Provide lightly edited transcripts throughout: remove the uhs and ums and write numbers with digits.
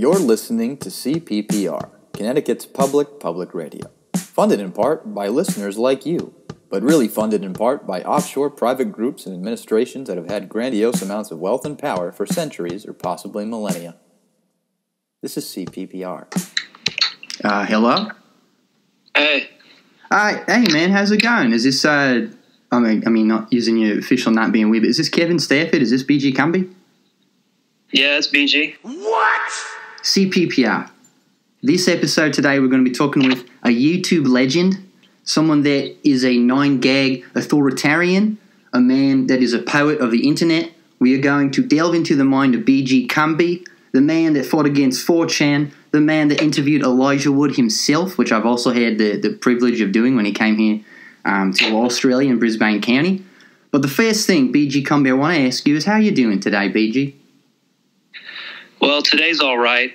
You're listening to CPPR, Connecticut's public radio. Funded in part by listeners like you, but really funded in part by offshore private groups and administrations that have had grandiose amounts of wealth and power for centuries or possibly millennia. This is CPPR. Hello? Hey. Hey man, how's it going? Is this, I mean, not using your official name being weird, but is this Kevin Stafford? Is this BG Kumbi? Yeah, it's BG. What? CPPR. This episode today we're going to be talking with a YouTube legend, someone that is a 9-gag authoritarian, a man that is a poet of the internet. We are going to delve into the mind of BG Kumbi, the man that fought against 4chan, the man that interviewed Elijah Wood himself, which I've also had the privilege of doing when he came here to Australia in Brisbane County. But the first thing, BG Kumbi, I want to ask you is how are you doing today, BG? Well, today's all right.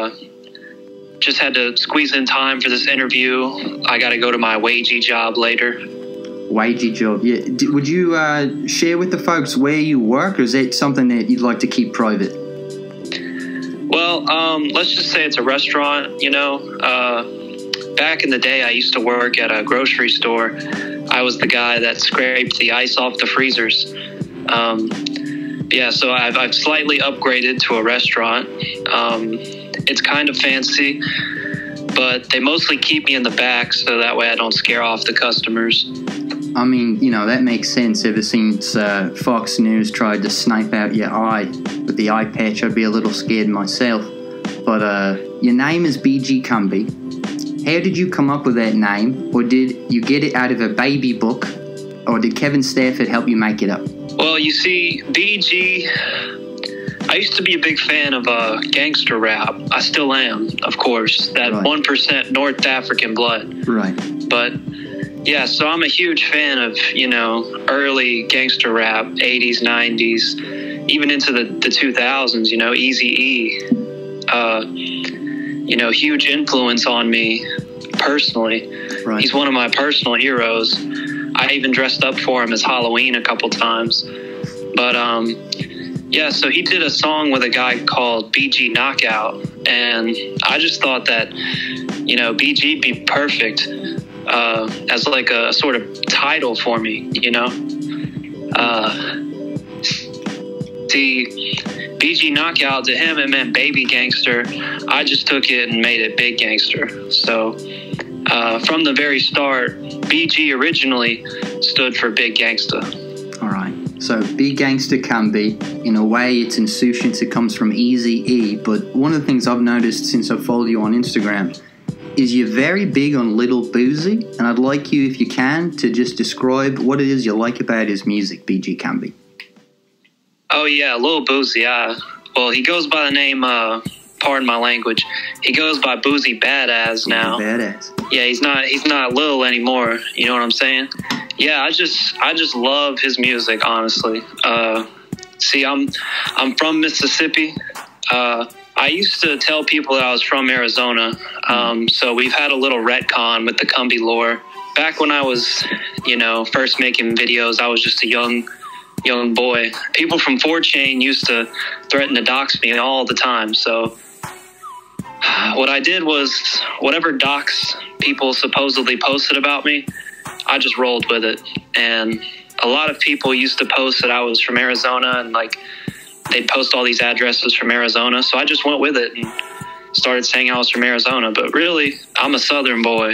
Just had to squeeze in time for this interview. I got to go to my wagey job later. Wagey job, yeah. Would you share with the folks where you work, or is that something that you'd like to keep private? Well, let's just say it's a restaurant, you know. Back in the day, I used to work at a grocery store. I was the guy that scraped the ice off the freezers. Yeah, so I've slightly upgraded to a restaurant. It's kind of fancy, but they mostly keep me in the back so that way I don't scare off the customers. I mean, you know, that makes sense. Ever since Fox News tried to snipe out your eye with the eye patch, I'd be a little scared myself. But your name is BG Kumbi. How did you come up with that name? Or did you get it out of a baby book? Or did Kevin Stafford help you make it up? Well, you see, BG, I used to be a big fan of gangster rap. I still am, of course. That right. 1% North African blood. Right. But, yeah, so I'm a huge fan of, you know, early gangster rap, 80s, 90s, even into the 2000s, you know, Eazy-E. You know, huge influence on me personally. Right. He's one of my personal heroes. I even dressed up for him as Halloween a couple times. But, yeah, so he did a song with a guy called BG Knockout. And I just thought that, you know, BG'd be perfect as like a sort of title for me, you know. See, BG Knockout, to him, it meant baby gangster. I just took it and made it big gangster. So from the very start, BG originally stood for big gangsta. All right. So big gangster can be, in a way, it's insouciance. It comes from Eazy-E. But one of the things I've noticed since I followed you on Instagram is you're very big on Lil Boozy. And I'd like you, if you can, to just describe what it is you like about his music, BG Kumbi. Oh, yeah, Lil Boozy. Well, he goes by the name, pardon my language, he goes by Boozy Badass now. Badass. Yeah, he's not Lil anymore. You know what I'm saying? Yeah, I just love his music, honestly. See, I'm from Mississippi. I used to tell people that I was from Arizona. So we've had a little retcon with the Kumbi lore. Back when I was, you know, first making videos, I was just a young boy. People from 4chan used to threaten to dox me all the time. So what I did was whatever dox people supposedly posted about me, I just rolled with it. And a lot of people used to post that I was from Arizona, and like they'd post all these addresses from Arizona. So I just went with it and started saying I was from Arizona. But really, I'm a Southern boy.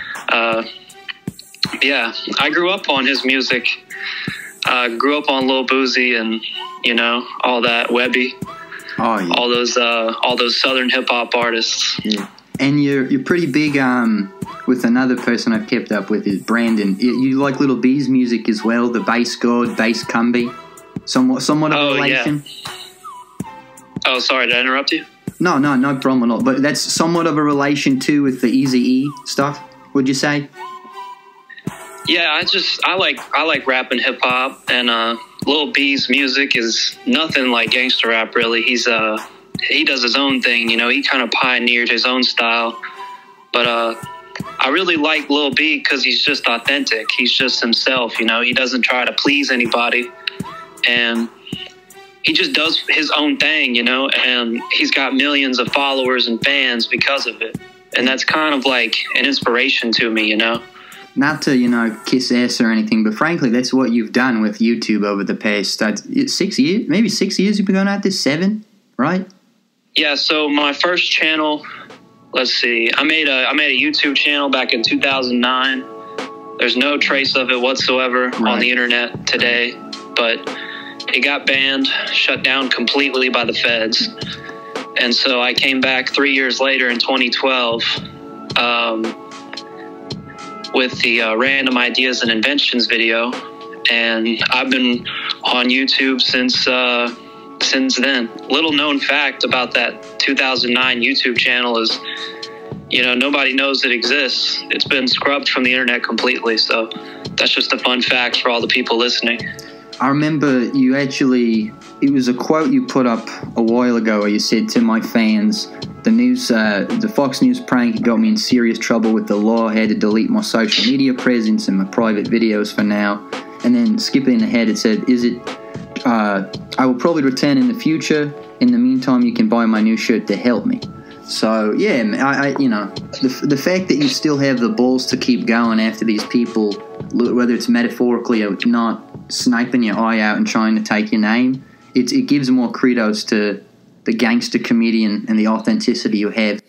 Yeah, I grew up on his music. Grew up on Lil Boozy and, you know, all that, Webby. Oh, yeah. All those Southern hip hop artists. Yeah. And you're pretty big with another person I've kept up with is Brandon. You like Lil B's music as well, the bass god, Bass Kumbi. Somewhat of a relation. Yeah. Oh, sorry, did I interrupt you? No problem at all. But that's somewhat of a relation too with the Eazy-E stuff, would you say? Yeah, I like rap and hip hop, and Lil B's music is nothing like gangster rap. Really, he does his own thing. You know, he kind of pioneered his own style. But I really like Lil B because he's just authentic. He's just himself. You know, he doesn't try to please anybody, and he just does his own thing, you know, and he's got millions of followers and fans because of it. And that's kind of like an inspiration to me, you know. Not to, you know, kiss ass or anything, but frankly, that's what you've done with YouTube over the past 6 years, maybe 6 years you've been going at this, 7, right? Yeah, so my first channel, let's see, I made a YouTube channel back in 2009. There's no trace of it whatsoever on the internet today, but it got banned, shut down completely by the feds. And so I came back 3 years later in 2012 with the Random Ideas and Inventions video. And I've been on YouTube since then. Little known fact about that 2009 YouTube channel is, you know, nobody knows it exists. It's been scrubbed from the internet completely. So that's just a fun fact for all the people listening. I remember you actually, it was a quote you put up a while ago where you said, to my fans, the Fox News prank got me in serious trouble with the law. I had to delete my social media presence and my private videos for now. And then skipping ahead, it said, I will probably return in the future. In the meantime, you can buy my new shirt to help me. So, yeah, you know, the fact that you still have the balls to keep going after these people, whether it's metaphorically or not, sniping your eye out and trying to take your name, it gives more kudos to the gangster comedian and the authenticity you have.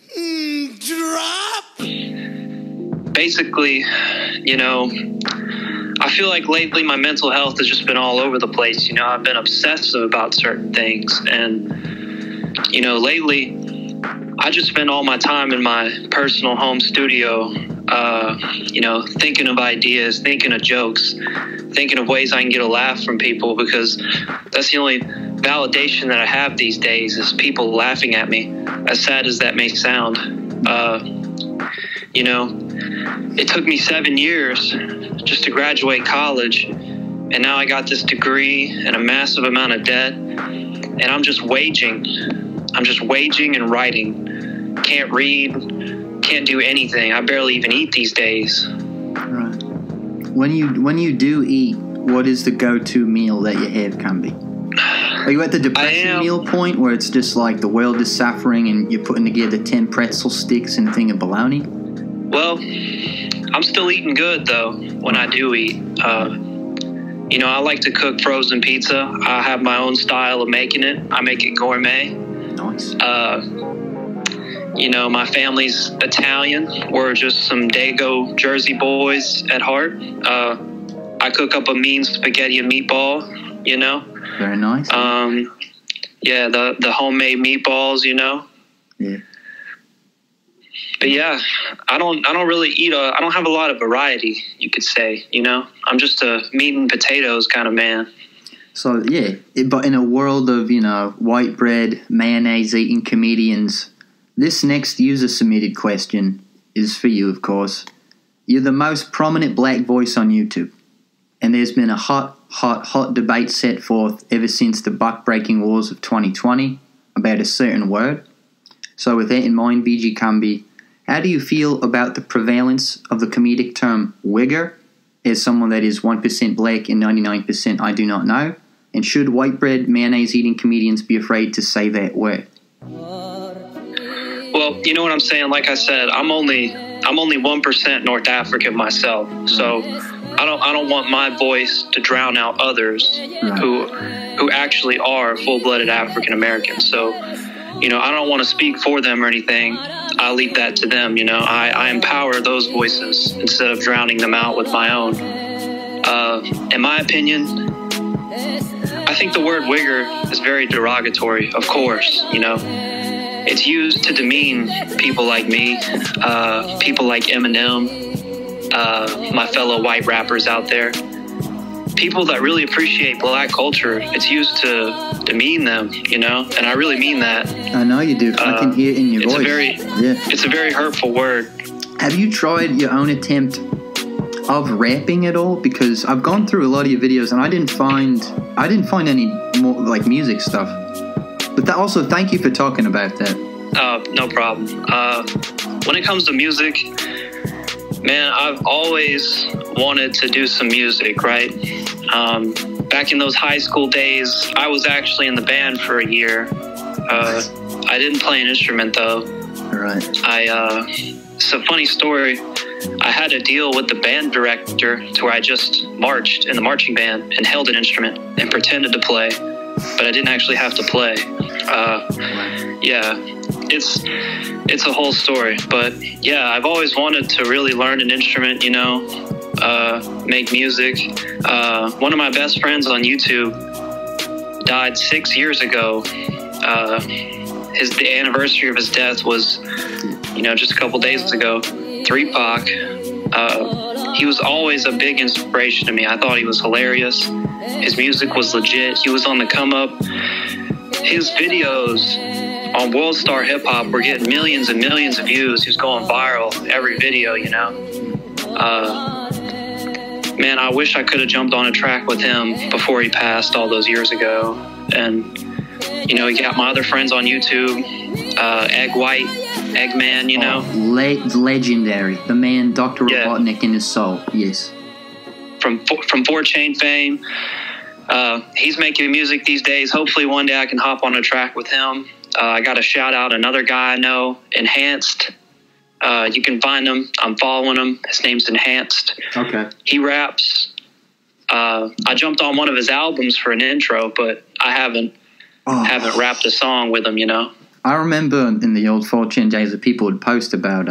Basically, you know, I feel like lately my mental health has just been all over the place. You know, I've been obsessive about certain things. And, you know, lately I just spend all my time in my personal home studio, you know, thinking of ideas, thinking of jokes, thinking of ways I can get a laugh from people, because that's the only validation that I have these days is people laughing at me, as sad as that may sound. You know, it took me 7 years just to graduate college, and now I got this degree and a massive amount of debt, and I'm just waging and writing. Can't read, can't do anything. I barely even eat these days. Right. When you do eat, what is the go-to meal that you have, Kumbi? Are you at the depression meal point where it's just like the world is suffering and you're putting together 10 pretzel sticks and a thing of bologna? Well, I'm still eating good, though, when I do eat. You know, I like to cook frozen pizza. I have my own style of making it. I make it gourmet. Nice. You know, my family's Italian. We're just some Dago Jersey boys at heart. I cook up a mean spaghetti and meatball, you know. Very nice. Yeah, the homemade meatballs, you know. Yeah. But yeah, I don't really eat I don't have a lot of variety, you could say, you know. I'm just a meat and potatoes kind of man. So yeah, but in a world of, you know, white bread, mayonnaise eating comedians, this next user submitted question is for you, of course. You're the most prominent black voice on YouTube, and there's been a hot debate set forth ever since the buck-breaking wars of 2020 about a certain word. So with that in mind, BG Kumbi, how do you feel about the prevalence of the comedic term wigger as someone that is 1% black and 99% I do not know? And should white bread, mayonnaise eating comedians be afraid to say that word? Well, you know what I'm saying? Like I said, I'm only 1% North African myself. So I don't want my voice to drown out others who actually are full-blooded African Americans. So, you know, I don't want to speak for them or anything. I leave that to them, you know. I empower those voices instead of drowning them out with my own. In my opinion, I think the word wigger is very derogatory, of course, you know. It's used to demean people like me, people like Eminem, my fellow white rappers out there. People that really appreciate black culture, it's used to demean them, you know, and I really mean that. I know you do. I can hear it in your voice. It's a very hurtful word. Have you tried your own attempt of rapping at all? Because I've gone through a lot of your videos and I didn't find any more like music stuff. But also, thank you for talking about that. No problem. When it comes to music, man, I've always wanted to do some music, right? back in those high school days, I was actually in the band for a year. I didn't play an instrument though. Right. It's a funny story. I had a deal with the band director to where I just marched in the marching band and held an instrument and pretended to play, but I didn't actually have to play. Yeah, it's a whole story. But yeah, I've always wanted to really learn an instrument, you know, make music. One of my best friends on YouTube died 6 years ago. The anniversary of his death was, you know, just a couple days ago. 3Pac. He was always a big inspiration to me. I thought he was hilarious. His music was legit. He was on the come up. His videos on World Star Hip Hop were getting millions and millions of views. He was going viral every video, you know. Man, I wish I could have jumped on a track with him before he passed all those years ago. And, you know, he got my other friends on YouTube, Egg White, Eggman, you know. Legendary. The man, Dr. Robotnik in his soul, yes. From 4Chain fame. He's making music these days. Hopefully one day I can hop on a track with him. I got to shout out another guy I know, Inhansed. You can find him. I'm following him. His name's Inhansed. Okay. He raps. I jumped on one of his albums for an intro, but I haven't rapped a song with him, you know. I remember in the old 4chan days that people would post about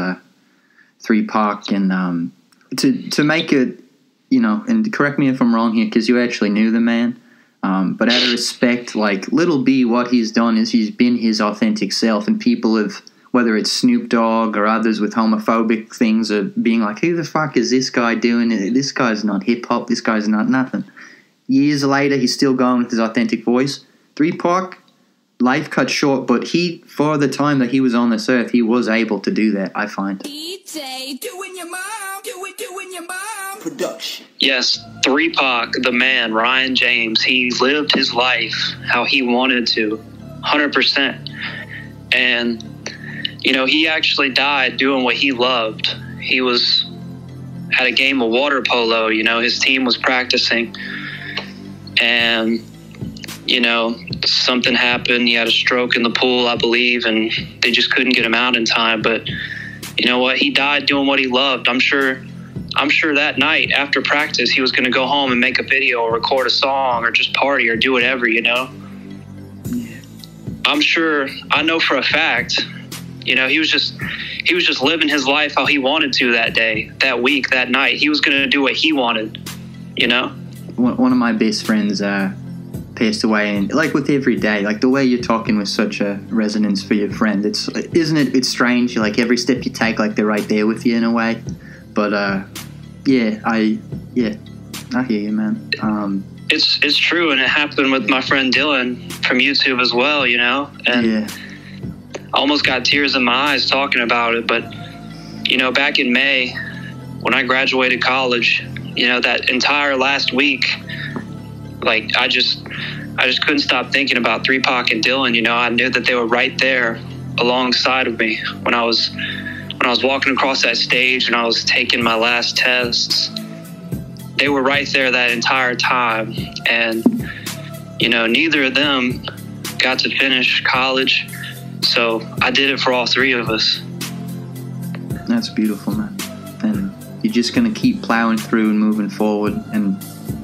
3Pac and to make it, you know, and correct me if I'm wrong here because you actually knew the man, but out of respect, like Lil B, what he's done is he's been his authentic self, and people have, whether it's Snoop Dogg or others with homophobic things, are being like, who the fuck is this guy doing? This guy's not hip-hop, this guy's not nothing. Years later, he's still going with his authentic voice. 3Pac, life cut short, but for the time that he was on this earth, he was able to do that, I find. DJ, doing your mom, doing your mom. Production. Yes, 3Pac, the man, Ryan James, he lived his life how he wanted to, 100%. And, you know, he actually died doing what he loved. He was at a game of water polo, you know, his team was practicing. And, you know, something happened. He had a stroke in the pool, I believe, and they just couldn't get him out in time. But you know what? He died doing what he loved. I'm sure that night after practice, he was going to go home and make a video or record a song or just party or do whatever, you know? Yeah. I know for a fact, you know, he was just living his life how he wanted to that day, that week, that night. He was going to do what he wanted, you know? One of my best friends, passed away, and like with every day, like the way you're talking with such a resonance for your friend, it's strange, like every step you take, like they're right there with you in a way. But I hear you, man. It's true, and it happened with my friend Dylan from YouTube as well, you know. And I almost got tears in my eyes talking about it. But you know, back in May when I graduated college, you know, that entire last week, like I just couldn't stop thinking about 3Pac and Dylan. You know, I knew that they were right there alongside of me when I was walking across that stage and I was taking my last tests. They were right there that entire time. And, you know, neither of them got to finish college. So I did it for all three of us. That's beautiful, man. And you're just going to keep plowing through and moving forward. And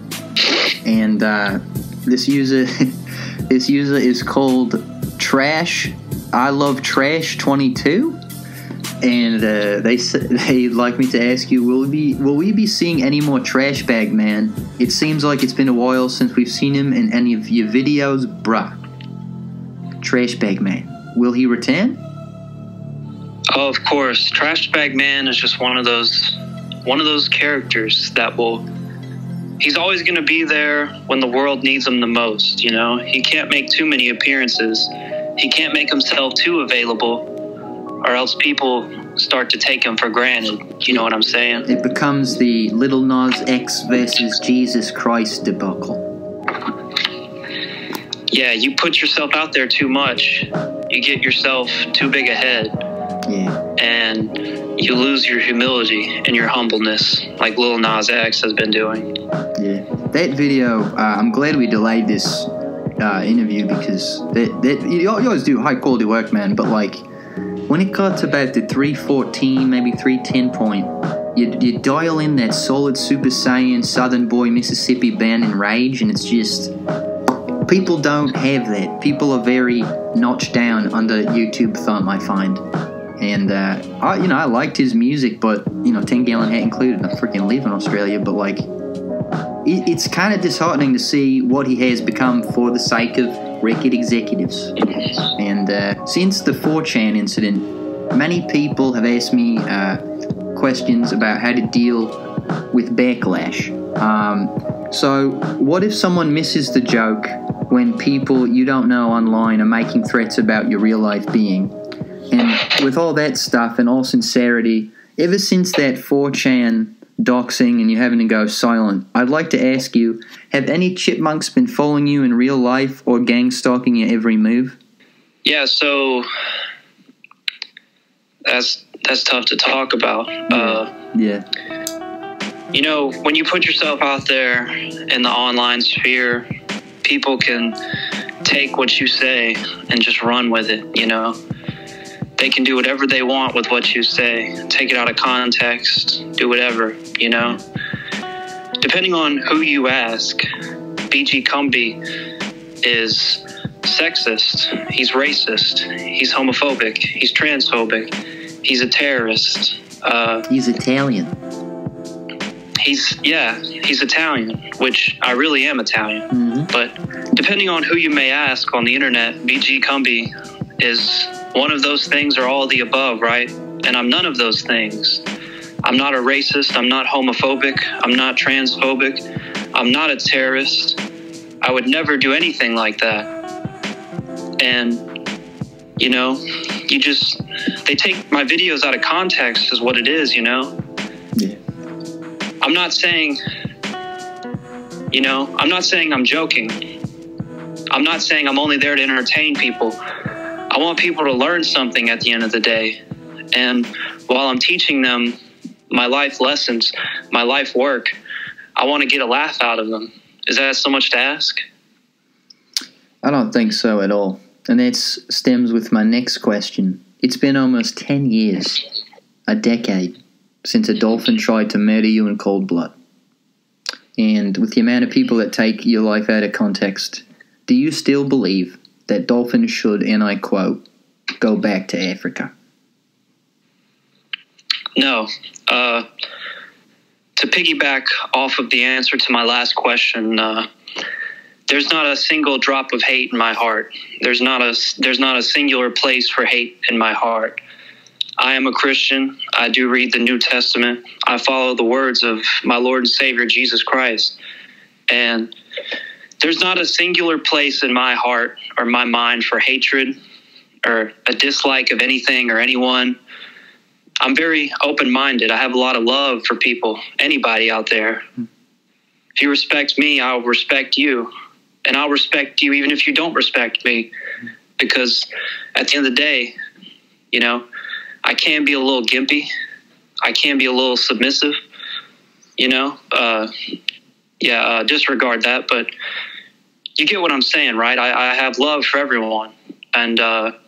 this user is called Trash. I Love Trash 22. And they'd like me to ask you, will we be seeing any more Trash Bag Man? It seems like it's been a while since we've seen him in any of your videos, bruh. Trash Bag Man, will he return? Oh, of course. Trash Bag Man is just one of those characters that he's always going to be there when the world needs him the most, you know? He can't make too many appearances. He can't make himself too available, or else people start to take him for granted. You know what I'm saying? It becomes the Lil Nas X versus Jesus Christ debacle. Yeah, you put yourself out there too much. You get yourself too big a head. Yeah. and you lose your humility and your humbleness, like Lil Nas X has been doing. Yeah, that video. I'm glad we delayed this interview because you always do high quality work, man. But like when it got to about the 314, maybe 310 point, you dial in that solid Super Saiyan Southern Boy Mississippi band and rage, and it's just people don't have that. People are very notched down under YouTube thumb, I find. And I liked his music, but 10 Gallon Hat included. I freaking live in Australia, but like it's kind of disheartening to see what he has become for the sake of record executives. And since the 4chan incident, many people have asked me questions about how to deal with backlash. So what if someone misses the joke when people you don't know online are making threats about your real life being? And with all that stuff, in all sincerity, ever since that 4chan doxing and you having to go silent, I'd like to ask you, have any chipmunks been following you in real life or gang stalking your every move? Yeah, so that's tough to talk about. Yeah. When you put yourself out there in the online sphere, people can take what you say and just run with it, They can do whatever they want with what you say, take it out of context, do whatever, Depending on who you ask, BG Kumbi is sexist, he's racist, he's homophobic, he's transphobic, he's a terrorist. He's Italian. He's Italian, which I really am Italian. Mm-hmm. But depending on who you may ask on the internet, BG Kumbi is one of those things or all of the above, right? And I'm none of those things. I'm not a racist. I'm not homophobic. I'm not transphobic. I'm not a terrorist. I would never do anything like that. And, they take my videos out of context is what it is, Yeah. I'm not saying I'm joking. I'm not saying I'm only there to entertain people. I want people to learn something at the end of the day. And while I'm teaching them my life lessons, my life work, I want to get a laugh out of them. Is that so much to ask? I don't think so at all. And that stems with my next question. It's been almost 10 years, a decade, since a dolphin tried to murder you in cold blood. And with the amount of people that take your life out of context, do you still believe that dolphins should, and I quote, go back to Africa? No. To piggyback off of the answer to my last question, there's not a single drop of hate in my heart. There's not a singular place for hate in my heart. I am a Christian. I do read the New Testament. I follow the words of my Lord and Savior, Jesus Christ. And there's not a singular place in my heart or my mind for hatred or a dislike of anything or anyone. I'm very open-minded. I have a lot of love for people, anybody out there. If you respect me, I'll respect you. And I'll respect you even if you don't respect me. Because at the end of the day, I can be a little gimpy. I can be a little submissive, disregard that. But you get what I'm saying, right? I have love for everyone. And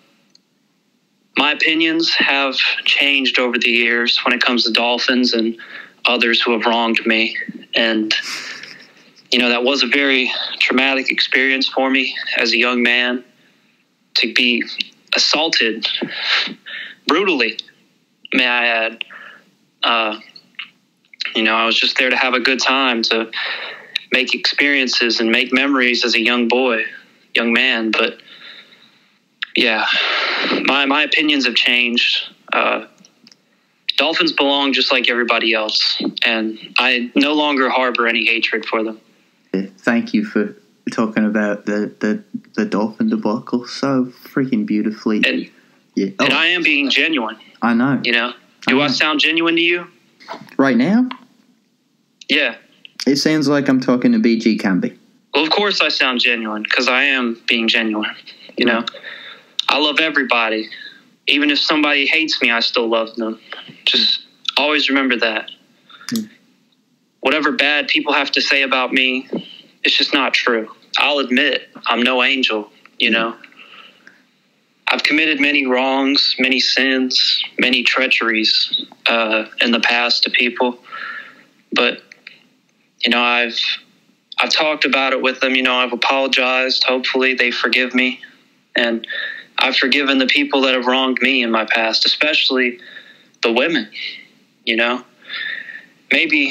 my opinions have changed over the years when it comes to dolphins and others who have wronged me. And, that was a very traumatic experience for me as a young man to be assaulted brutally, may I add. I was just there to have a good time, to make experiences and make memories as a young man. But yeah, my opinions have changed. Dolphins belong just like everybody else, and I no longer harbor any hatred for them. Thank you for talking about the dolphin debacle so freaking beautifully. And I am being genuine. I know. Do I sound genuine to you? Right now? Yeah. It sounds like I'm talking to BG Kumbi. Well, of course I sound genuine because I am being genuine. I love everybody. Even if somebody hates me, I still love them. Just always remember that. Whatever bad people have to say about me, it's just not true. I'll admit I'm no angel, you know. I've committed many wrongs, many sins, many treacheries in the past to people. But, you know, I've talked about it with them. You know, I've apologized. Hopefully they forgive me. And I've forgiven the people that have wronged me in my past, especially the women, you know. Maybe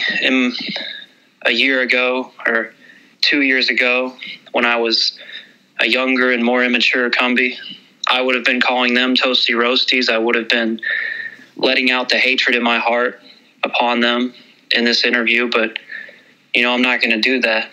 a year ago or 2 years ago, when I was a younger and more immature Kumbi, I would have been calling them toasty roasties. I would have been letting out the hatred in my heart upon them in this interview. But, you know, I'm not going to do that.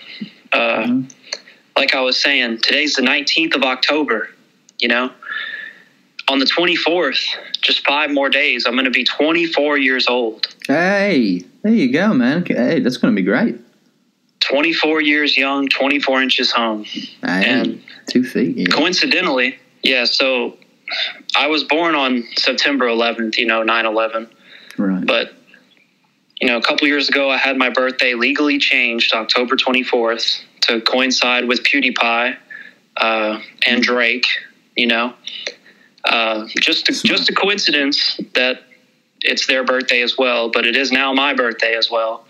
Like I was saying, today's the 19th of October, you know. On the 24th, just 5 more days, I'm going to be 24 years old. Hey, there you go, man. Hey, that's going to be great. 24 years young, 24 inches home. Hey, and 2 feet. Yeah. Coincidentally, yeah, so I was born on September 11th, you know, 9/11. Right. But, you know, a couple years ago, I had my birthday legally changed October 24th to coincide with PewDiePie and Drake, you know. Just a coincidence that it's their birthday as well, but it is now my birthday as well.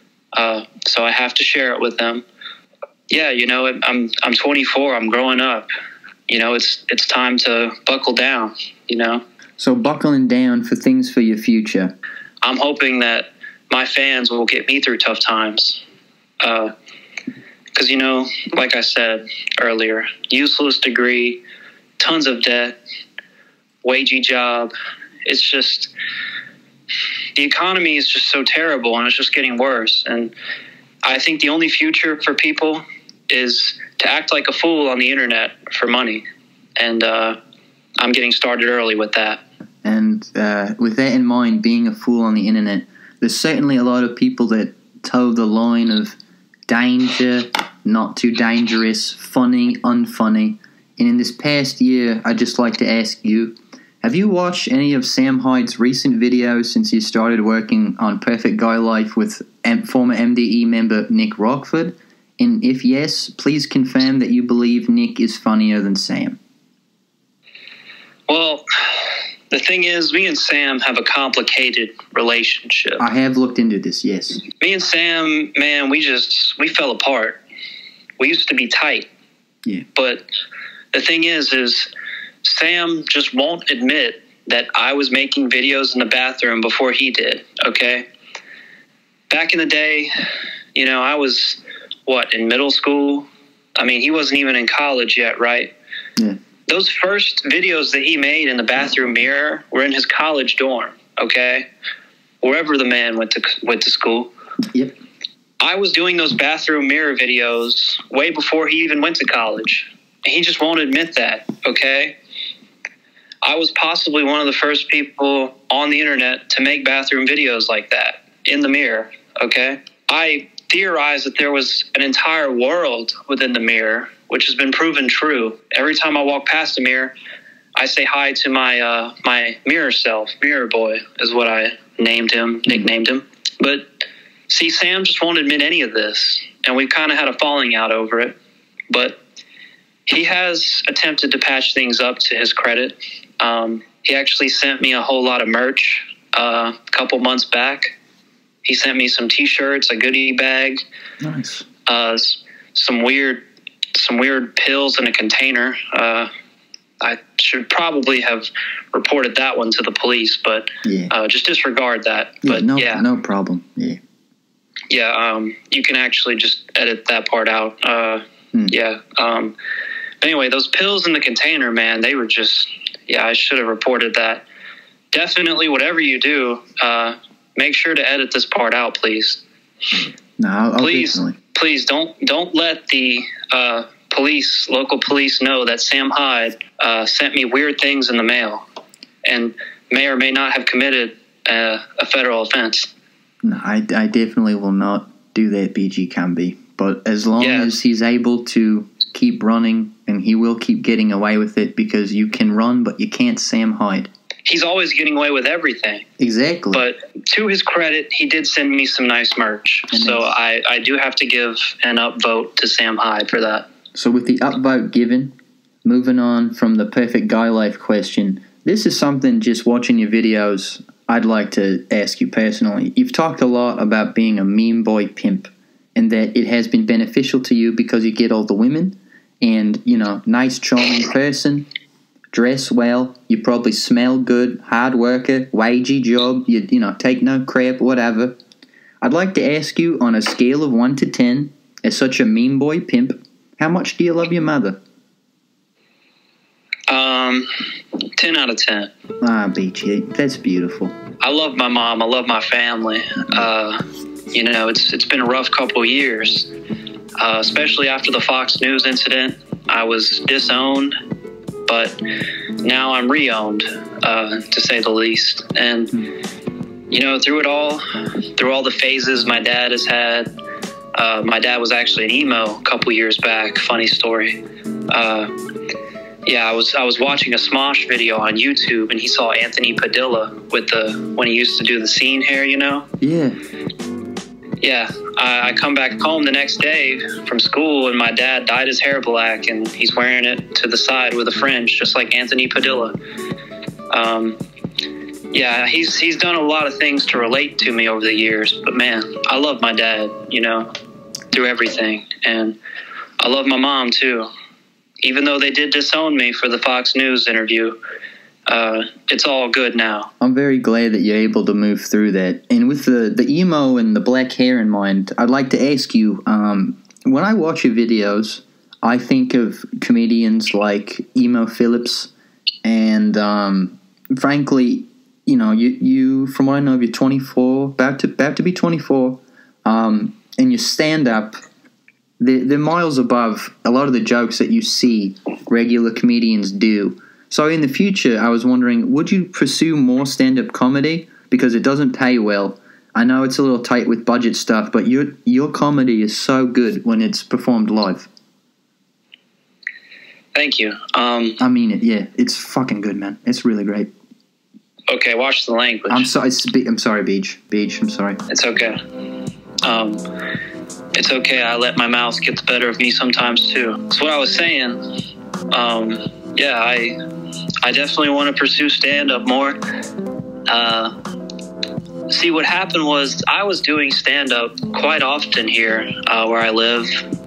So I have to share it with them. Yeah, you know, I'm 24. I'm growing up. You know, it's time to buckle down, you know. So buckling down for things for your future. I'm hoping that my fans will get me through tough times. Because, you know, like I said earlier, useless degree, tons of debt, wagey job. It's just, the economy is just so terrible and it's just getting worse. And I think the only future for people is to act like a fool on the internet for money. And I'm getting started early with that. And with that in mind, being a fool on the internet, there's certainly a lot of people that toe the line of danger, not too dangerous, funny, unfunny. And in this past year, I'd just like to ask you, have you watched any of Sam Hyde's recent videos since he started working on Perfect Guy Life with former MDE member Nick Rockford? And if yes, please confirm that you believe Nick is funnier than Sam. Well, the thing is, me and Sam have a complicated relationship. I have looked into this, yes. Me and Sam, man, we fell apart. We used to be tight. Yeah. But the thing is Sam just won't admit that I was making videos in the bathroom before he did, okay? Back in the day, you know, I was, in middle school? I mean, he wasn't even in college yet, right? Yeah. Those first videos that he made in the bathroom mirror were in his college dorm, okay? Wherever the man went to school. Yep. I was doing those bathroom mirror videos way before he even went to college. He just won't admit that, okay? I was possibly one of the first people on the internet to make bathroom videos like that, in the mirror, okay? I theorized that there was an entire world within the mirror, which has been proven true. Every time I walk past a mirror, I say hi to my my mirror self. Mirror boy is what I nicknamed him. But see, Sam just won't admit any of this, and we've kind of had a falling out over it. But he has attempted to patch things up, to his credit. He actually sent me a whole lot of merch a couple months back. He sent me some T-shirts, a goodie bag, nice, some weird pills in a container. I should probably have reported that one to the police, but just disregard that. Yeah, but no problem. Yeah. Yeah, you can actually just edit that part out. Yeah. Anyway, those pills in the container, man, they were just, I should have reported that. Definitely, whatever you do, make sure to edit this part out, please. No, I'll please don't let the local police know that Sam Hyde sent me weird things in the mail and may or may not have committed a federal offense. No, I definitely will not do that, BG Kumbi. But as long as he's able to keep running, and he will keep getting away with it, because you can run, but you can't Sam Hyde. he's always getting away with everything. Exactly. But to his credit, he did send me some nice merch. And so I do have to give an upvote to Sam Hyde for that. So with the upvote given, moving on from the perfect guy life question, this is something just watching your videos I'd like to ask you personally. You've talked a lot about being a meme boy pimp and that it has been beneficial to you because you get all the women and, you know, nice, charming person, dress well, you probably smell good, hard worker, wagey job, you know, take no crap, whatever. I'd like to ask you on a scale of 1 to 10, as such a meme boy pimp, how much do you love your mother? 10 out of 10. Ah, Beachy, that's beautiful. I love my mom. I love my family. You know, it's been a rough couple of years, especially after the Fox News incident. I was disowned, but now I'm re-owned, to say the least. And, you know, through all the phases my dad has had, my dad was actually an emo a couple years back. Funny story. Yeah, I was watching a Smosh video on YouTube, and he saw Anthony Padilla with when he used to do the scene hair, you know? Yeah. Yeah, I come back home the next day from school, and my dad dyed his hair black, and he's wearing it to the side with a fringe, just like Anthony Padilla. Yeah, he's done a lot of things to relate to me over the years, but man, I love my dad, you know, through everything, and I love my mom too. Even though they did disown me for the Fox News interview, it's all good now. I'm very glad that you're able to move through that. And with the emo and the black hair in mind, I'd like to ask you, when I watch your videos, I think of comedians like Emo Phillips, and frankly, you know, you from what I know of, you're 24, about to be 24, and your stand-up, they're miles above a lot of the jokes that you see regular comedians do. So in the future, I was wondering, would you pursue more stand-up comedy? Because it doesn't pay well. I know it's a little tight with budget stuff, but your comedy is so good when it's performed live. Thank you. I mean it, yeah. It's fucking good, man. It's really great. Okay, watch the language. I'm sorry, Beej. Beej, I'm sorry. It's okay. It's okay. I let my mouth get the better of me sometimes too. That's what I was saying. Yeah, I definitely want to pursue stand-up more. See, what happened was I was doing stand-up quite often here where I live,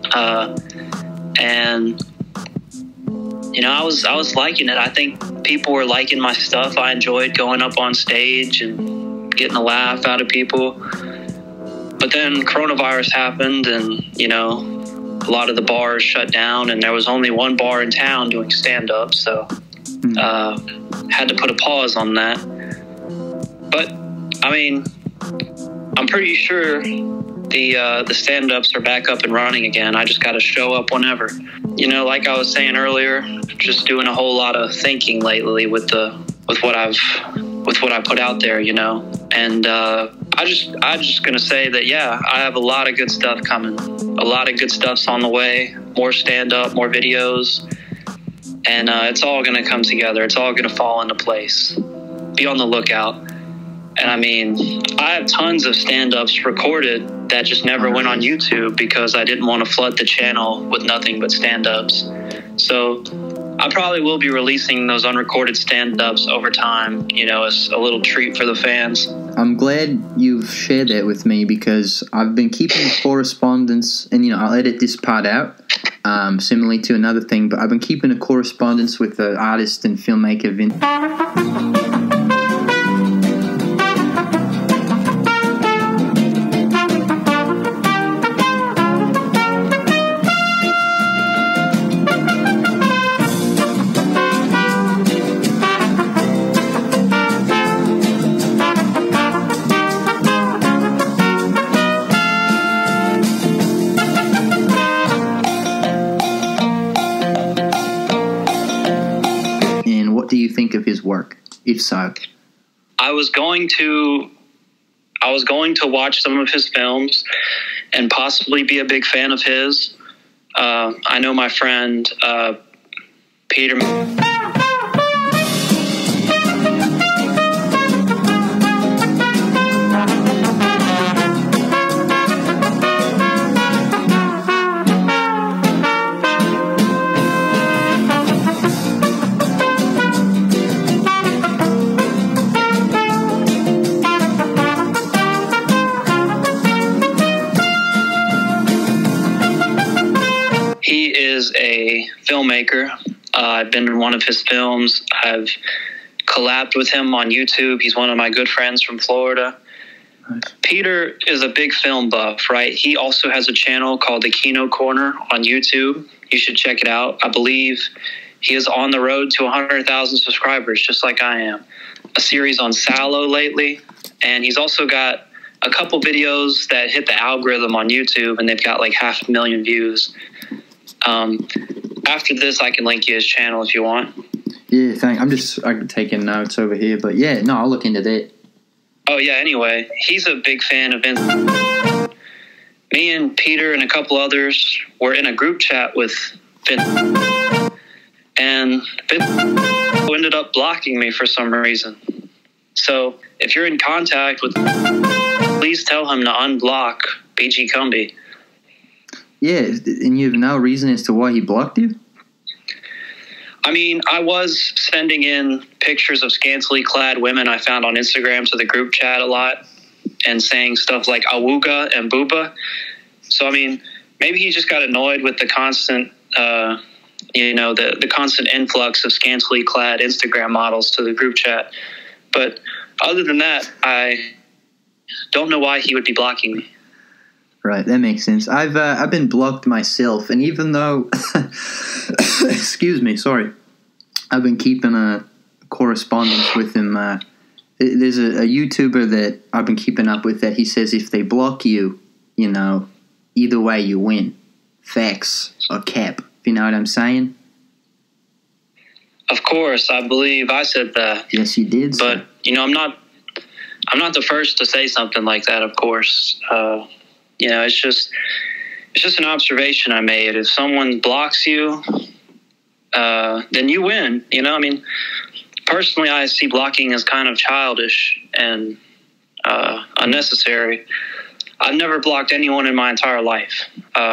and you know, I was liking it. I think people were liking my stuff. I enjoyed going up on stage and getting a laugh out of people. But then coronavirus happened, and, you know, a lot of the bars shut down, and there was only one bar in town doing stand-up, so had to put a pause on that. But, I mean, I'm pretty sure the stand-ups are back up and running again. I just got to show up whenever. You know, like I was saying earlier, just doing a whole lot of thinking lately with what I put out there, you know, and I'm just gonna say that, yeah, I have a lot of good stuff coming. A lot of good stuff's on the way. More stand-up, more videos, and it's all gonna come together. It's all gonna fall into place. Be on the lookout. And I mean, I have tons of stand-ups recorded that just never went on YouTube because I didn't want to flood the channel with nothing but stand-ups. So I probably will be releasing those unrecorded stand-ups over time, you know, as a little treat for the fans. I'm glad you've shared that with me because I've been keeping correspondence, and, you know, I'll edit this part out, similarly to another thing, but I've been keeping a correspondence with the artist and filmmaker of his work, if so? I was going to watch some of his films and possibly be a big fan of his. I know my friend Peter. a filmmaker. I've been in one of his films. I've collabed with him on YouTube. He's one of my good friends from Florida. Nice. Peter is a big film buff, right? He also has a channel called The Kino Corner on YouTube. You should check it out. I believe he is on the road to 100,000 subscribers, just like I am. A series on Sallow lately. And he's also got a couple videos that hit the algorithm on YouTube, and they've got like 500,000 views. After this, I can link you his channel if you want. Yeah, I'm taking notes over here, but yeah, no, I'll look into that. Oh yeah, anyway, he's a big fan of me and Peter and a couple others were in a group chat with Vince, and Vince ended up blocking me for some reason. So if you're in contact with, please tell him to unblock BG Kumbi. Yeah, and you have no reason as to why he blocked you? I mean, I was sending in pictures of scantily clad women I found on Instagram to the group chat a lot and saying stuff like awooga and booba. So, I mean, maybe he just got annoyed with the constant, the constant influx of scantily clad Instagram models to the group chat. But other than that, I don't know why he would be blocking me. Right, that makes sense. I've been blocked myself, and even though, excuse me, sorry, I've been keeping a correspondence with him. There's a YouTuber that I've been keeping up with that he says if they block you, either way you win, facts or cap. You know what I'm saying? Of course, I believe I said that. Yes, you did. But I'm not the first to say something like that. Of course. It's just an observation I made. If someone blocks you, then you win. I mean, personally, I see blocking as kind of childish and unnecessary. I've never blocked anyone in my entire life.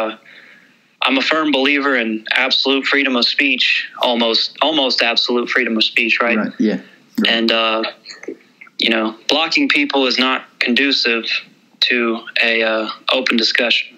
I'm a firm believer in absolute freedom of speech, almost absolute freedom of speech, right? Right. Yeah. Right. And blocking people is not conducive to a open discussion.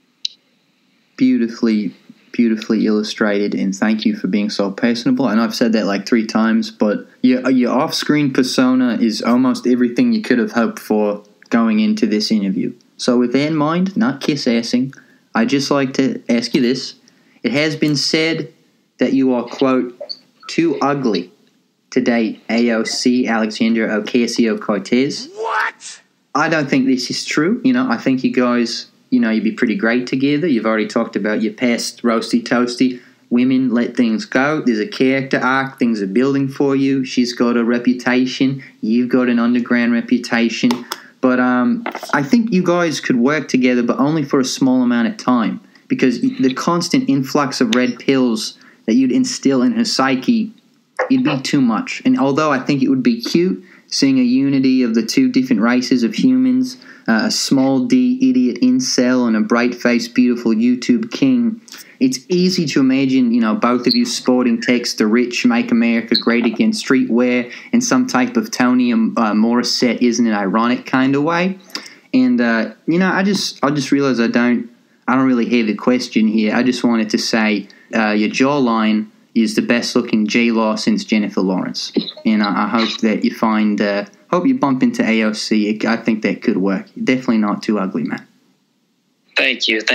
Beautifully illustrated, and thank you for being so personable. I know I've said that like 3 times, but your off-screen persona is almost everything you could have hoped for going into this interview. So with that in mind, not kiss-assing, I'd just like to ask you this. It has been said that you are, quote, too ugly to date AOC Alexandria Ocasio-Cortez. What? I don't think this is true. I think you guys, you'd be pretty great together. You've already talked about your past roasty toasty. Women let things go. There's a character arc. Things are building for you. She's got a reputation. You've got an underground reputation. But I think you guys could work together, but only for a small amount of time. Because the constant influx of red pills that you'd instill in her psyche, it'd be too much. And although I think it would be cute, seeing a unity of the 2 different races of humans, a small D idiot incel and a bright-faced, beautiful YouTube king, it's easy to imagine, both of you sporting text, the rich make America great again streetwear in some type of Tony Morissette, isn't it ironic kind of way. And, I just realized I don't really have a question here. I just wanted to say your jawline is the best-looking J-Law since Jennifer Lawrence. And I hope that you hope you bump into AOC. I think that could work. Definitely not too ugly, man. Thank you.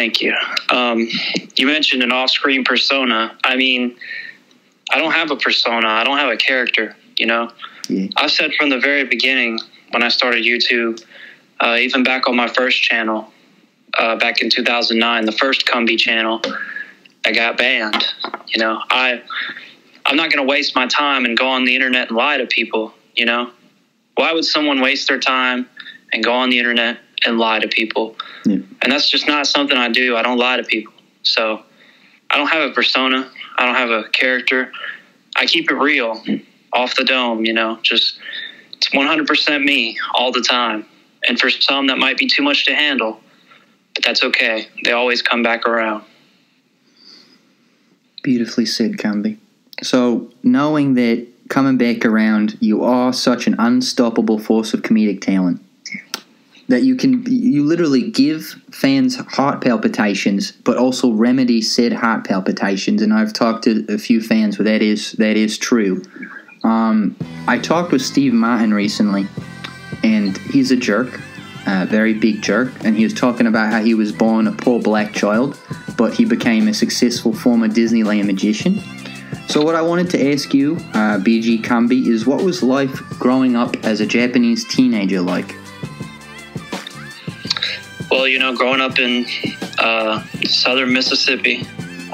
You mentioned an off-screen persona. I mean, I don't have a persona. I don't have a character, Yeah. I've said from the very beginning when I started YouTube, even back on my first channel, back in 2009, the first Kumbi channel, I got banned. I'm not going to waste my time and go on the internet and lie to people, Why would someone waste their time and go on the internet and lie to people? Yeah. And that's just not something I do. I don't lie to people. So I don't have a persona. I don't have a character. I keep it real, off the dome, just it's 100% me all the time. And for some, that might be too much to handle, but that's okay. They always come back around. Beautifully said, Kumbi. So, knowing that coming back around, you are such an unstoppable force of comedic talent, that you literally give fans heart palpitations, but also remedy said heart palpitations. And I've talked to a few fans where that is true. I talked with Steve Martin recently, and he's a jerk, a very big jerk, and he was talking about how he was born a poor black child, but he became a successful former Disneyland magician. So what I wanted to ask you, BG Kumbi, is what was life growing up as a Japanese teenager like? Well, growing up in southern Mississippi,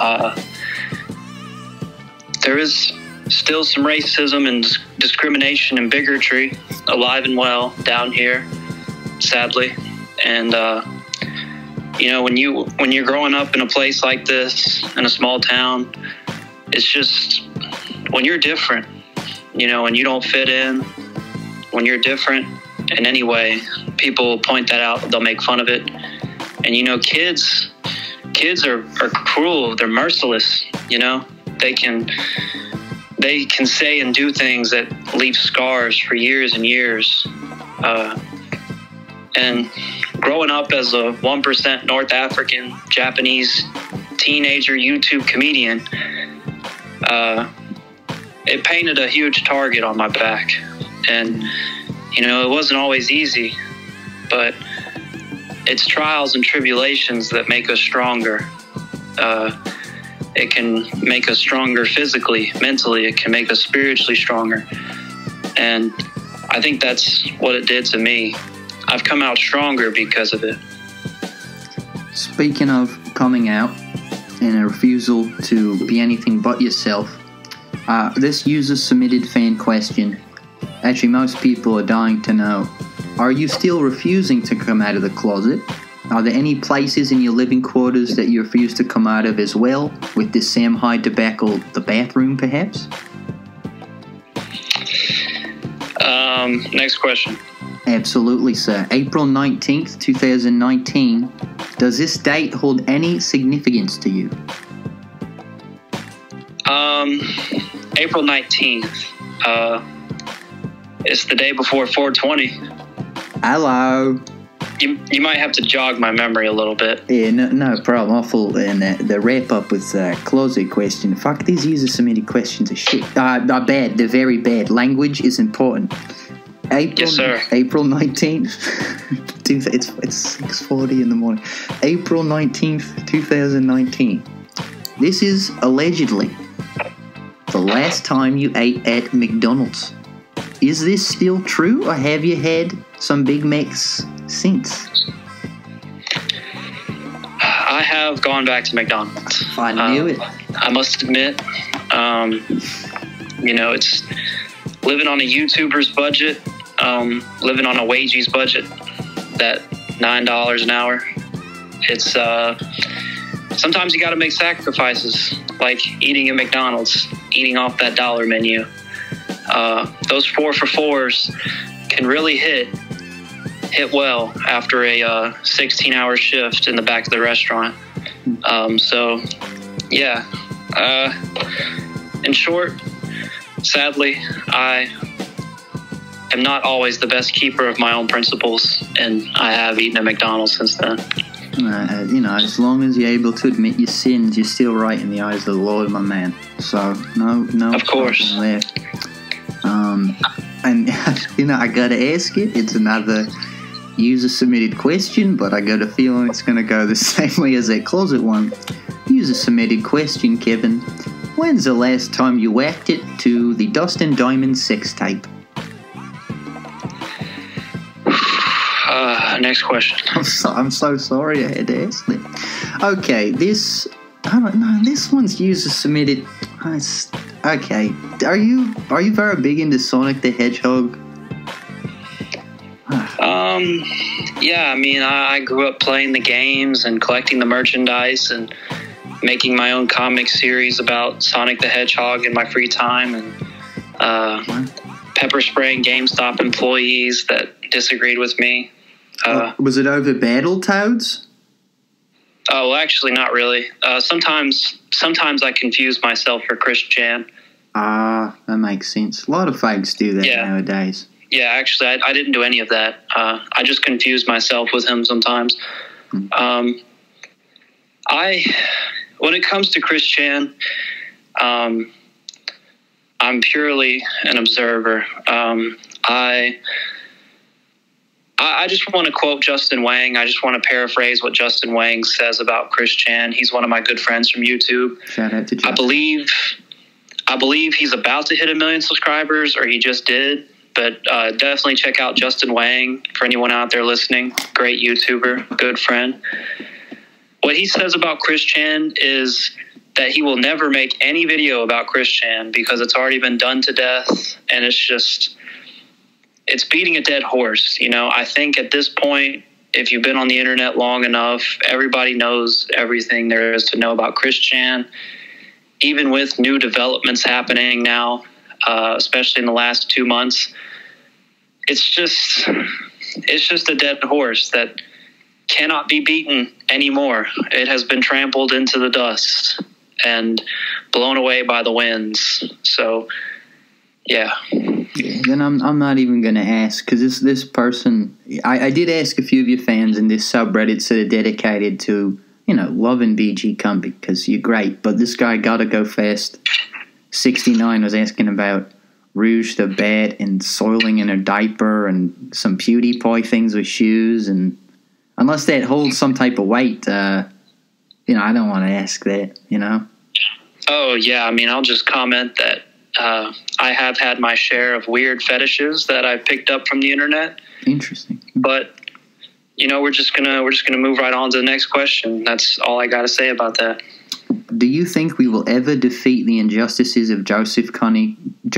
there is still some racism and discrimination and bigotry alive and well down here, sadly. And when you're growing up in a place like this, in a small town, it's just when you're different, when you don't fit in, when you're different in any way, people point that out. They'll make fun of it. And kids are cruel. They're merciless. They can say and do things that leave scars for years and years. And growing up as a 1% North African Japanese teenager YouTube comedian, it painted a huge target on my back. And it wasn't always easy, but it's trials and tribulations that make us stronger. It can make us stronger physically, mentally. It can make us spiritually stronger. And I think that's what it did to me. I've come out stronger because of it. Speaking of coming out and a refusal to be anything but yourself, this user-submitted fan question. Actually, most people are dying to know. Are you still refusing to come out of the closet? Are there any places in your living quarters that you refuse to come out of as well, with this Sam Hyde debacle, the bathroom perhaps? Next question. Absolutely, sir. April 19th, 2019. Does this date hold any significance to you? April 19th. It's the day before 420. Hello. You might have to jog my memory a little bit. Yeah, no problem. Awful. And the wrap up with closet question. Fuck, these user submitted questions are shit. They're bad. They're very bad. Language is important. Yes, sir. April 19th. It's 6:40 in the morning. April 19th, 2019. This is allegedly the last time you ate at McDonald's. Is this still true, or have you had some Big Macs since? I have gone back to McDonald's. I knew it. I must admit, it's living on a YouTuber's budget, living on a wages budget, that $9 an hour. It's sometimes you got to make sacrifices, like eating at McDonald's, eating off that dollar menu. Those 4 for $4s can really hit well after a 16-hour shift in the back of the restaurant. In short, sadly, I am not always the best keeper of my own principles, and I have eaten at McDonald's since then. As long as you're able to admit your sins, you're still right in the eyes of the Lord, my man. So, no. Of course. There. And, I gotta ask it. It's another user-submitted question, but I got a feeling it's gonna go the same way as that closet one. User-submitted question, Kevin. When's the last time you whacked it to the Dustin Diamond sex tape? Next question. I'm so sorry I had to ask that. Okay, this one's user-submitted. Okay, are you very big into Sonic the Hedgehog? Yeah, I grew up playing the games and collecting the merchandise and making my own comic series about Sonic the Hedgehog in my free time, and pepper spraying GameStop employees that disagreed with me. Was it over Battletoads? Oh, actually, not really. Sometimes I confuse myself for Chris Chan. That makes sense. A lot of folks do that nowadays. Yeah, actually, I didn't do any of that. I just confused myself with him sometimes. When it comes to Chris Chan, I'm purely an observer. I just want to quote Justin Wang. I just want to paraphrase what Justin Wang says about Chris Chan. He's one of my good friends from YouTube. Shout out to Justin. I believe he's about to hit 1 million subscribers, or he just did. But definitely check out Justin Wang for anyone out there listening. Great YouTuber, good friend. What he says about Chris Chan is that he will never make any video about Chris Chan because it's already been done to death, and it's beating a dead horse. You know, I think at this point, if you've been on the internet long enough, everybody knows everything there is to know about Chris Chan. Even with new developments happening now, especially in the last 2 months, it's just a dead horse that cannot be beaten anymore. It has been trampled into the dust and blown away by the winds. So, yeah. Then I'm not even going to ask, because this person, I did ask a few of your fans in this subreddit that are dedicated to, you know, loving BG Kumbi, because you're great, but this guy Gotta Go Fast 69 was asking about Rouge the Bat and soiling in her diaper and some PewDiePie things with shoes, and unless that holds some type of weight, you know, I don't want to ask that, you know? Oh, yeah, I mean, I'll just comment that I have had my share of weird fetishes that I've picked up from the internet. Interesting. But, you know, we're just gonna move right on to the next question. That's all I got to say about that. Do you think we will ever defeat the injustices of Joseph Kony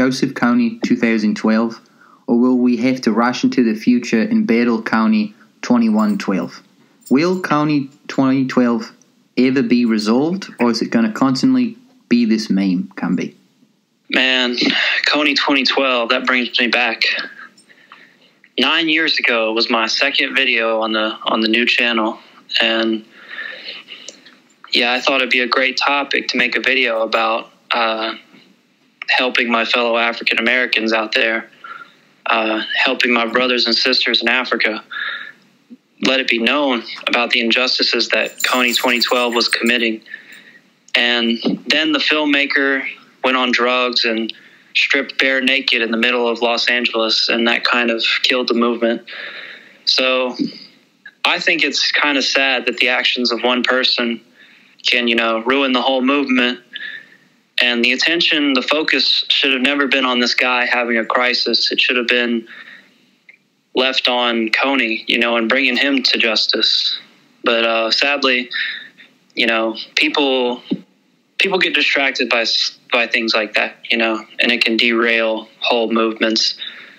2012, or will we have to rush into the future and battle Kony 2112? Will Kony 2012 ever be resolved, or is it going to constantly be this meme, Kumbi? Man, Kony 2012, that brings me back. 9 years ago was my second video on the new channel, and yeah, I thought it'd be a great topic to make a video about helping my fellow African Americans out there, helping my brothers and sisters in Africa. Let it be known about the injustices that Kony 2012 was committing. And then the filmmaker went on drugs and stripped bare naked in the middle of Los Angeles, and that kind of killed the movement. So I think it's kind of sad that the actions of one person can, you know, ruin the whole movement. And the attention, the focus should have never been on this guy having a crisis. It should have been left on Kony, you know, and bringing him to justice. But sadly, you know, people get distracted by things like that, you know, and it can derail whole movements.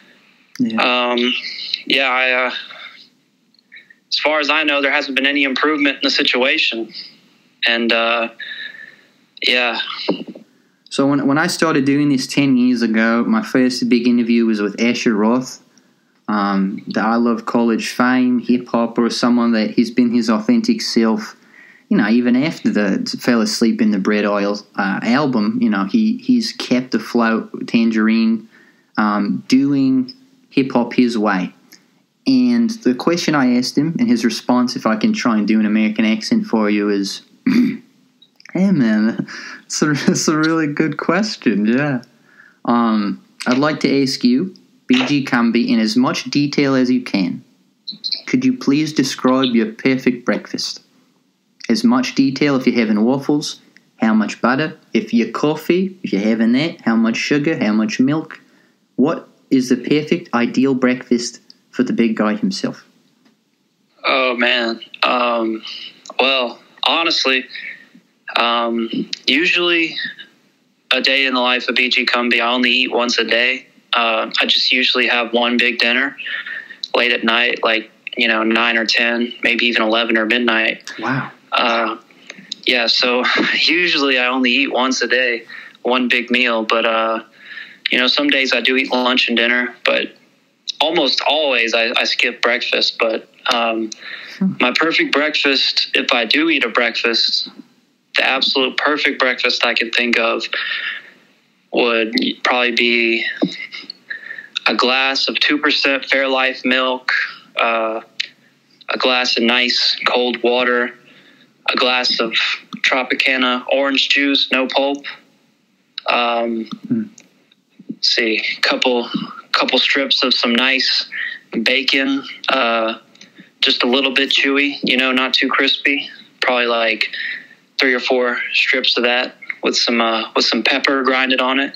Yeah. As far as I know, there hasn't been any improvement in the situation. And, yeah. So when I started doing this 10 years ago, my first big interview was with Asher Roth, the I Love College fame, hip-hop, or someone that he's been his authentic self, you know, even after the Fell Asleep in the Bread Oil album. You know, he's kept afloat, Tangerine, doing hip-hop his way. And the question I asked him, and his response, if I can try and do an American accent for you, is, hey, man, it's a really good question, yeah. I'd like to ask you, BG Kumbi, in as much detail as you can, could you please describe your perfect breakfast? As much detail if you're having waffles, how much butter, if you're coffee, if you're having that, how much sugar, how much milk. What is the perfect, ideal breakfast for the big guy himself? Oh, man. Well, honestly, usually a day in the life of BG Kumbi, I only eat once a day. I just usually have one big dinner late at night, like, you know, 9 or 10, maybe even 11 or midnight. Wow. Yeah, so usually I only eat once a day, one big meal. But, you know, some days I do eat lunch and dinner, but almost always I skip breakfast. But my perfect breakfast, if I do eat a breakfast, the absolute perfect breakfast I can think of would probably be a glass of 2% Fairlife milk, a glass of nice cold water, a glass of Tropicana orange juice, no pulp. See, couple strips of some nice bacon, just a little bit chewy, not too crispy. Probably like 3 or 4 strips of that with some pepper grinded on it,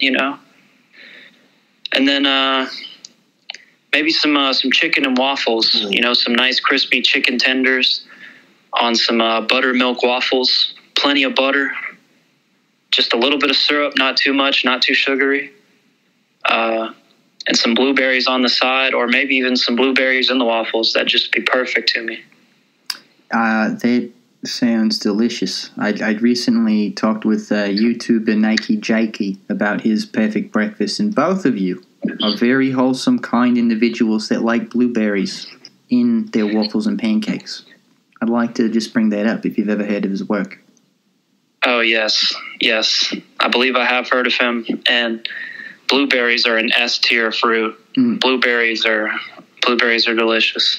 and then maybe some chicken and waffles, some nice crispy chicken tenders on some buttermilk waffles, plenty of butter, just a little bit of syrup, not too much, not too sugary, and some blueberries on the side, or maybe even some blueberries in the waffles. That'd just be perfect to me. That sounds delicious. I recently talked with YouTube and Nike Jakey about his perfect breakfast, and both of you are very wholesome, kind individuals that like blueberries in their waffles and pancakes. I'd like to just bring that up if you've ever heard of his work. Oh, yes. I believe I have heard of him, and blueberries are an S tier fruit. Blueberries are delicious.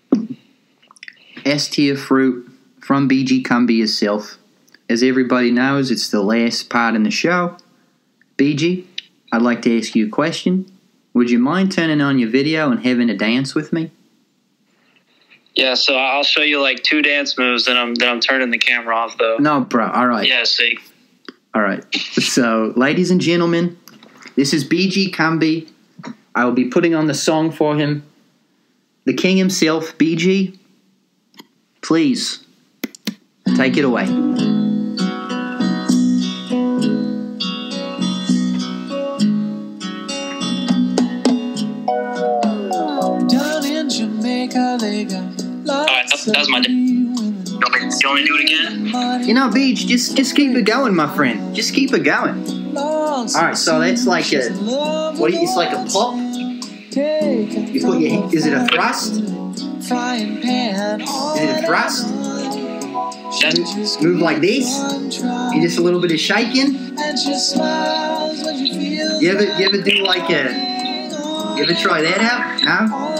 S tier fruit from BG Kumbi itself. As everybody knows, it's the last part in the show. BG, I'd like to ask you a question. Would you mind turning on your video and having a dance with me? Yeah, so I'll show you like 2 dance moves, then I'm turning the camera off, though. No, bro. All right. Yeah, see. All right. So, ladies and gentlemen, this is BG Kumbi. I will be putting on the song for him. The king himself, BG. Please, take it away. Down in Jamaica, they got lots that was my day. You want me to do it again? Beach, just keep it going, my friend. Just keep it going. All right, so that's like it's like a pop. You put your, is it a thrust? Is it a thrust? Move like this. You just a little bit of shaking. You ever do like you ever try that out? No?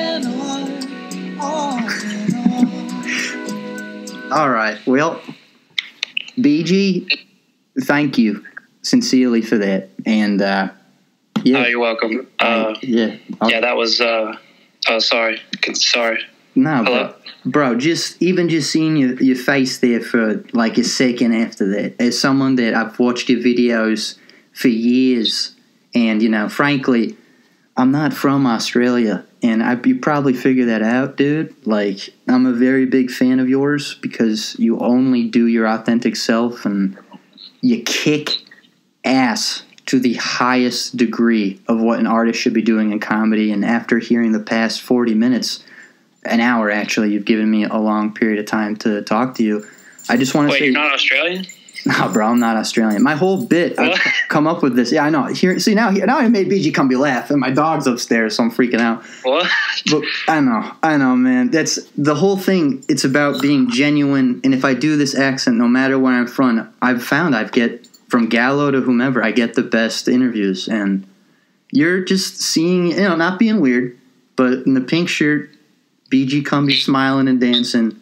All right. Well, BG, thank you sincerely for that. And yeah. Oh, you're welcome. Yeah, that was. Sorry. No, bro. Just seeing your face there for like a second after that, as someone that I've watched your videos for years, and frankly, I'm not from Australia, and you probably figure that out, dude. Like, I'm a very big fan of yours because you only do your authentic self, and you kick ass to the highest degree of what an artist should be doing in comedy. And after hearing the past 40 minutes, an hour actually, you've given me a long period of time to talk to you. I just want to say... Wait, you're not Australian? No, bro, I'm not Australian. My whole bit, I've come up with this. Yeah, I know. Now I made BG Kumbi laugh, and my dog's upstairs, so I'm freaking out. What? But I know, man. That's the whole thing. It's about being genuine, and if I do this accent, no matter where I'm from, I've found I get, from Gallo to whomever, I get the best interviews, and you're just seeing, not being weird, but in the pink shirt, BG Kumbi smiling and dancing.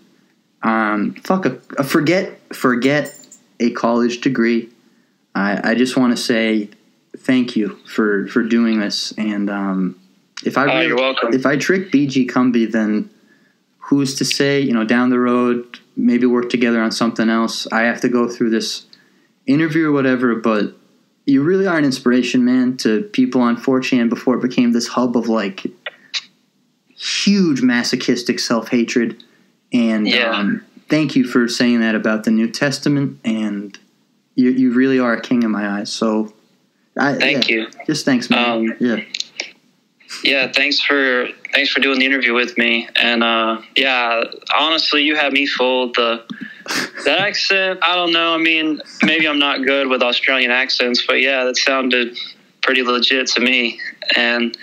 Forget a college degree. I just want to say thank you for doing this. And you're welcome. If I trick BG Kumbi, then who's to say, down the road, maybe work together on something else. I have to go through this interview or whatever, but you really are an inspiration, man, to people on 4chan before it became this hub of like huge masochistic self-hatred. And thank you for saying that about the New Testament, and you really are a king in my eyes. So thank you. Just thanks, man. Yeah, thanks for doing the interview with me. And honestly, you had me fooled. That accent, I don't know. I mean, maybe I'm not good with Australian accents, but yeah, that sounded pretty legit to me. And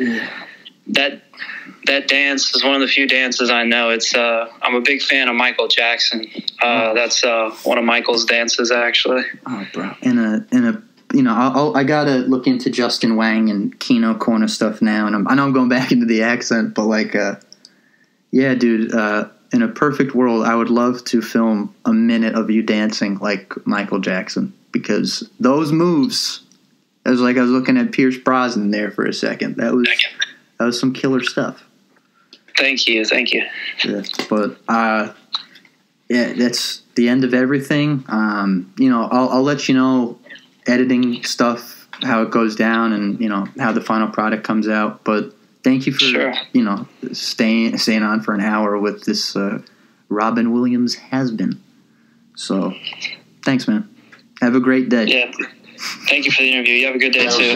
that dance is one of the few dances I know. It's I'm a big fan of Michael Jackson. That's one of Michael's dances, actually. Oh, bro, in a I gotta look into Justin Wang and Kino Corner stuff now, and I know I'm going back into the accent, but like, yeah, dude. In a perfect world, I would love to film a minute of you dancing like Michael Jackson, because those moves. It was like I was looking at Pierce Brosnan there for a second. That was some killer stuff. Thank you. Yeah, but yeah, that's the end of everything. I'll let you know editing stuff, how it goes down, and how the final product comes out. But thank you for staying on for an hour with this Robin Williams has-been. So thanks, man. Have a great day. Yeah. Thank you for the interview. You have a good day too.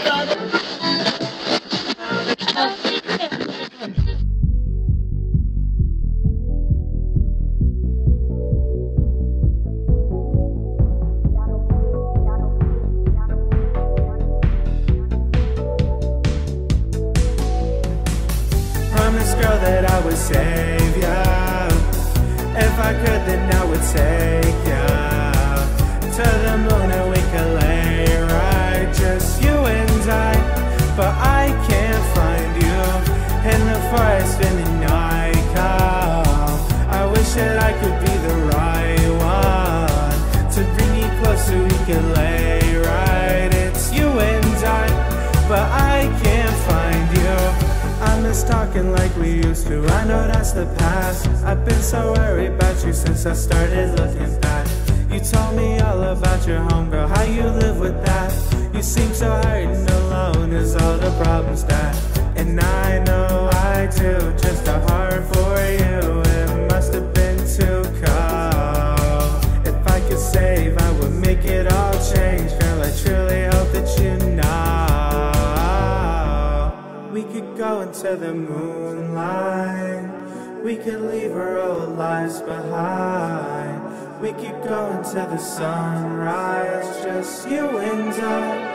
Promise, girl, that I would save ya. If I could, then I would take ya to the moon and we could lay right, just you and I. But I can't find you in the forest in the night come. I wish that I could be the right one to bring you close so we could lay right. It's you and I, but I can't find you. I miss talking like we used to. I know that's the past. I've been so worried about you since I started looking back. You told me all about your homegirl, how you live with that. You seem so hurt and alone is all the problems that. And I know I do, just a heart for you. It must have been too cold. If I could save, I would make it all change. Girl, I truly hope that you know. We could go into the moonlight. We could leave our old lives behind. We could go into the sunrise, just you and I.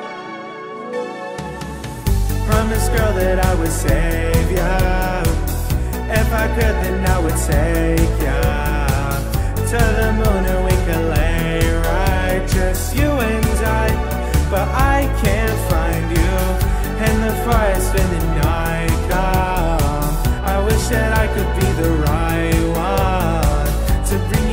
Promise, girl, that I would save ya. If I could, then I would take ya to the moon and we could lay right, just you and I. But I can't find you in the forest when the night come. I wish that I could be the right one to bring